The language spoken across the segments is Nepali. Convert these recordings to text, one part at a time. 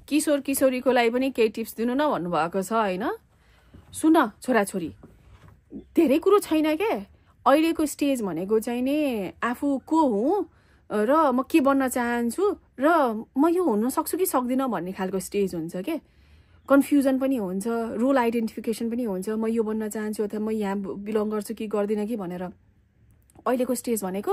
किशोर किशोरीको लागि पनि केही टिप्स दिनु न भन्नुभएको छ होइन। सुन छोराछोरी, धेरै कुरो छैन के। अहिलेको स्टेज भनेको चाहिँ नि आफू को हुँ र म के बन्न चाहन्छु र म यो हुन सक्छु कि सक्दिनँ भन्ने खालको स्टेज हुन्छ के। कन्फ्युजन पनि हुन्छ, रोल आइडेन्टिफिकेसन पनि हुन्छ, म यो बन्न चाहन्छु अथवा म यहाँ बिलोङ गर्छु कि गर्दिनँ कि भनेर। अहिलेको स्टेज भनेको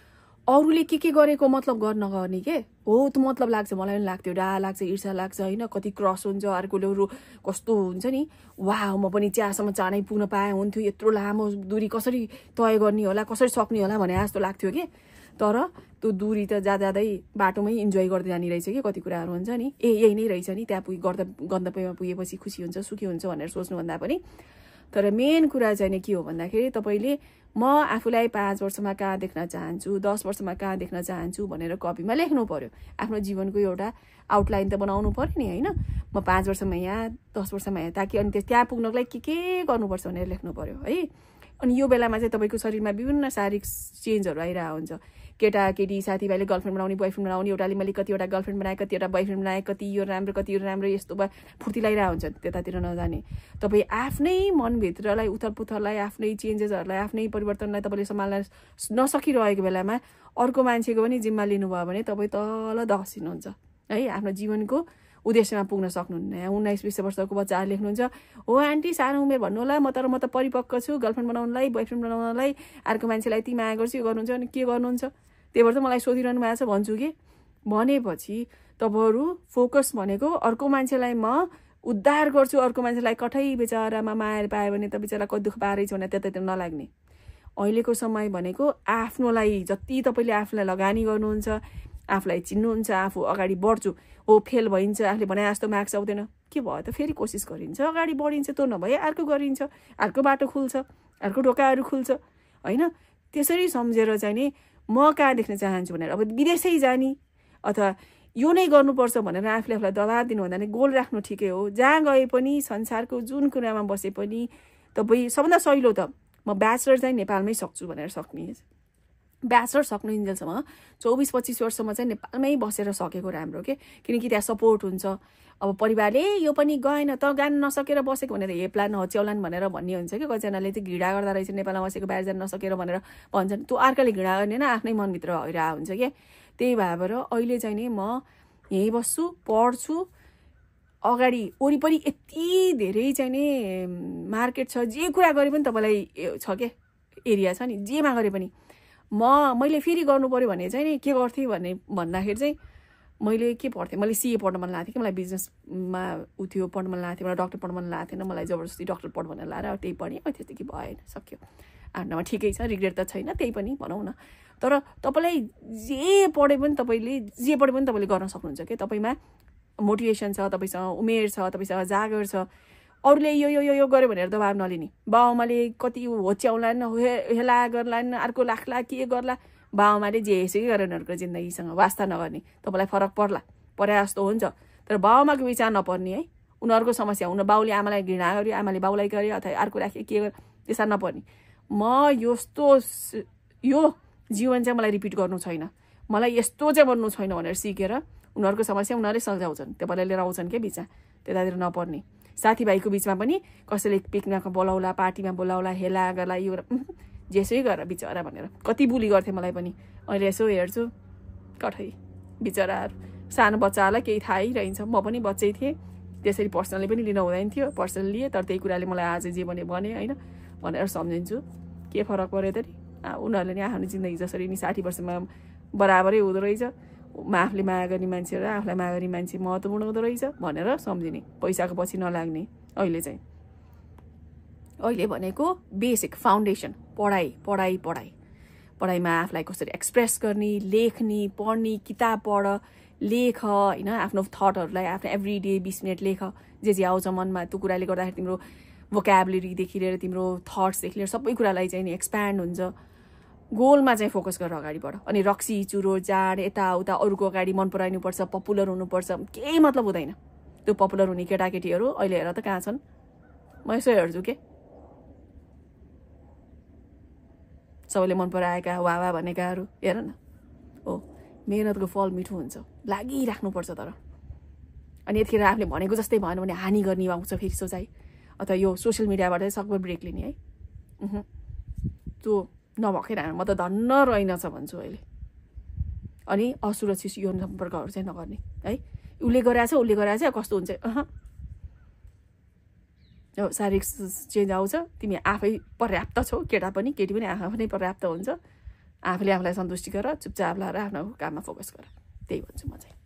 अरूले के गरेको मतलब गर्न गर्ने के हो। त्यो मतलब लाग्छ, मलाई पनि लाग्थ्यो, डा लाग्छ, ईर्षा लाग्छ होइन। कति क्रस हुन्छ, अर्कोले कस्तो हुन्छ नि, वाह म पनि चियासम्म चाँडै पुग्न पाएँ हुन्थ्यो, यत्रो लामो दूरी कसरी तय गर्ने होला, कसरी सक्ने होला भने जस्तो लाग्थ्यो कि। तर त्यो दूरी त जाँदै बाटोमै इन्जोय गर्दै जाने रहेछ कि कति कुराहरू हुन्छ नि। यही नै रहेछ नि, त्यहाँ गन्तव्यमा पुगेपछि खुसी हुन्छ, सुखी हुन्छ भनेर सोच्नुभन्दा पनि। तर मेन कुरा चाहिँ नि के हो भन्दाखेरि तपाईँले म आफूलाई 5 वर्षमा कहाँ देख्न चाहन्छु, 10 वर्षमा कहाँ देख्न चाहन्छु भनेर कपीमा लेख्नु पर्यो। आफ्नो जीवनको एउटा आउटलाइन त बनाउनु पर्यो नि होइन। म 5 वर्षमा यहाँ, 10 वर्षमा यहाँ, ताकि अनि त्यहाँ पुग्नको लागि के गर्नुपर्छ भनेर लेख्नु पर्यो है। अनि यो बेलामा चाहिँ तपाईँको शरीरमा विभिन्न शारीरिक चेन्जहरू आइरहेको हुन्छ। केटाकेटी साथीभाइले गर्लफ्रेन्ड बनाउने, बोयफ्रेन्ड बनाउने, एउटाले मैले कतिवटा गर्लफ्रेन्ड बनाएँ, कतिवटा बोयफ्रेन्ड बनाएँ, कति यो राम्रो कति यो राम्रो, यस्तो भयो फुर्ती लगाइरहेको हुन्छ त्यतातिर नजाने। तपाईँ आफ्नै मनभित्रलाई, उथलपुथललाई, आफ्नै चेन्जेसहरूलाई, आफ्नै परिवर्तनलाई तपाईँले सम्हाल्न नसकिरहेको बेलामा अर्को मान्छेको पनि जिम्मा लिनुभयो भने तपाईँ तल दसिनुहुन्छ है। आफ्नो जीवनको उद्देश्यमा पुग्न सक्नुहुन्न। 19-20 वर्षको बच्चाहरू लेख्नुहुन्छ, हो आन्टी सानो उमेर भन्नु होला, म त परिपक्व छु गर्लफ्रेन्ड बनाउनलाई, बोयफ्रेन्ड बनाउनलाई, अर्को मान्छेलाई यति माया गर्छु, यो गर्नुहुन्छ अनि के गर्नुहुन्छ, त्यही भएर त मलाई सोधिरहनु भएको छ भन्छु कि। भनेपछि तपाईँहरू फोकस भनेको अर्को मान्छेलाई म उद्धार गर्छु, अर्को मान्छेलाई कठै बेचारामा माया पायो भने त बेचारा कति दुःख पाएरै छ भने त्यतातिर नलाग्ने। अहिलेको समय भनेको आफ्नोलाई जति तपाईँले आफूलाई लगानी गर्नुहुन्छ, आफूलाई चिन्नुहुन्छ, आफू अगाडि बढ्छु, हो फेल भइन्छ, आफूले भने जस्तो मार्क्स आउँदैन, के भयो त फेरि कोसिस गरिन्छ, अगाडि बढिन्छ, त्यो नभए अर्को गरिन्छ, अर्को बाटो खुल्छ, अर्को ढोकाहरू खुल्छ होइन। त्यसरी सम्झेर चाहिँ नि म कहाँ देख्न चाहन्छु भनेर अब विदेशै जाने अथवा यो नै गर्नुपर्छ भनेर आफूलाई दबाब दिनुभन्दा नि गोल राख्नु ठिकै हो। जहाँ गए पनि, संसारको जुन कुरामा बसे पनि तपाईँ सबभन्दा सहिलो त म ब्याचलर चाहिँ नेपालमै सक्छु भनेर सक्ने। ब्याचलर सक्नुन्जेलसम्म 24-25 वर्षमा चाहिँ नेपालमै बसेर सकेको राम्रो के, किनकि त्यहाँ सपोर्ट हुन्छ। अब परिवारले यो पनि गएन त गान नसकेर बसेको भनेर हे प्लान हच्याउलान् भनेर भन्ने हुन्छ कि। कतिजनाले चाहिँ घृणा गर्दा रहेछ नेपालमा बसेको बाहिर जान नसकेर भनेर भन्छन्, त्यो अर्काले घृणा गर्ने न आफ्नै मनभित्र भइरहेको हुन्छ क्या। त्यही भएर अहिले चाहिँ नि म यहीँ बस्छु, पढ्छु, अगाडि वरिपरि यति धेरै चाहिँ नि मार्केट छ, जे कुरा गरे पनि तपाईँलाई छ क्या एरिया छ नि, जेमा गरे पनि। मैले फेरि गर्नु पर्यो भने चाहिँ नि के गर्थेँ भन्दाखेरि चाहिँ मैले के पढ्थेँ, मैले सिए पढ्न मन लाग्थ्यो कि, मलाई बिजनेसमा थियो पढ्न मन लाग्थ्यो, मलाई डक्टर पढ्न मन लाग्थेन, मलाई जबरजस्ती डक्टर पढ भनेर लाएर त्यही पढेँ, त्यति भएन, सक्यो। आफ्नोमा ठिकै छ, रिग्रेट त छैन, त्यही पनि भनौँ न। तर तपाईँलाई जे पढे पनि तपाईँले गर्न सक्नुहुन्छ क्या। तपाईँमा मोटिभेसन छ, तपाईँसँग उमेर छ, तपाईँसँग जागर छ, अरूले यो यो यो गर्यो भनेर दबाब नलिने। बाउआमाले कति होच्याउलान्, हेला गर्लान्, अर्को लाखला के गर्ला, बाउआमाले जे यसै गरेर उनीहरूको जिन्दगीसँग वास्ता नगर्ने। तपाईँलाई फरक परे जस्तो हुन्छ, तर बाउआमाको विचार नपर्ने है। उनीहरूको समस्या, बाउले आमालाई घृणा गर्यो, आमाले बाउलाई गर्यो अथवा अर्को राख्यो के गर्यो, त्यसमा नपर्ने। यो जीवन चाहिँ मलाई रिपिट गर्नु छैन, मलाई यस्तो चाहिँ बन्नु छैन भनेर सिकेर उनीहरूको समस्या उनीहरूले सल्झाउँछन्, तपाईँलाई लिएर आउँछन् क्या बिचमा, त्यतातिर नपर्ने। साथीभाइको बिचमा पनि कसैले पिकनिकमा बोलाउला, पार्टीमा बोलाउला, हेला गर्ला, यो जेसै गर बिचरा भनेर कति बुली गर्थेँ मलाई पनि। अहिले यसो हेर्छु कठै बिचराहरू, सानो बच्चाहरूलाई केही थाहै रहन्छ। म पनि बच्चै थिएँ, त्यसरी पर्सनली पनि लिन हुँदैन थियो, पर्सनल लिए, तर त्यही कुराले मलाई आज जे भने होइन भनेर सम्झिन्छु। के फरक पऱ्यो त नि, उनीहरूले नि आफ्नो जिन्दगी जसरी नि 60 वर्षमा बराबरै हुँदो रहेछ, आफूले माया गर्ने मान्छे र आफूलाई माया गर्ने मान्छे महत्त्वपूर्ण हुँदो रहेछ भनेर सम्झिने, पैसाको पछि नलाग्ने। अहिले भनेको बेसिक फाउन्डेसन पढाइमा आफूलाई कसरी एक्सप्रेस गर्ने, लेख्ने, पढ्ने, किताब पढ, लेख होइन, आफ्नो थटहरूलाई आफ्नो एभ्रिडे 20 मिनट लेख, जे आउँछ मनमा, त्यो कुराले गर्दाखेरि तिम्रो भोकाबुलरीदेखि लिएर तिम्रो थट्सदेखि लिएर सबै कुरालाई चाहिँ नि एक्सप्यान्ड हुन्छ। गोलमा चाहिँ फोकस गरेर अगाडि बढ। अनि रक्सी चुरो चाड यताउता अरूको अगाडि मन पराउनुपर्छ, पपुलर हुनुपर्छ, केही मतलब हुँदैन। त्यो पपुलर हुने केटाकेटीहरू अहिले हेर त कहाँ छन्, म यसो हेर्छु के, सबैले मन पराएका वाह भनेकाहरू हेर न। मेहनतको फल मिठो हुन्छ, लागिराख्नुपर्छ तर अनि यतिखेर आफूले भनेको जस्तै भएन भने हानि गर्ने आउँछ फेरि सोचाइ अथवा यो सोसियल मिडियाबाट सकभर ब्रेक लिने है त्यो नभएकै म त धन्न रहेनछ भन्छु अहिले अनि असुरक्षित यौन सम्पर्कहरू चाहिँ नगर्ने है उसले गरेछ कस्तो हुन्छ शारीरिक चेन्ज आउँछ तिमी आफै पर्याप्त छौ केटा पनि केटी पनि आफै नै पर्याप्त हुन्छ आफूले आफूलाई सन्तुष्टि गर चुपचाप लाएर आफ्नो काममा फोकस गर त्यही भन्छु म चाहिँ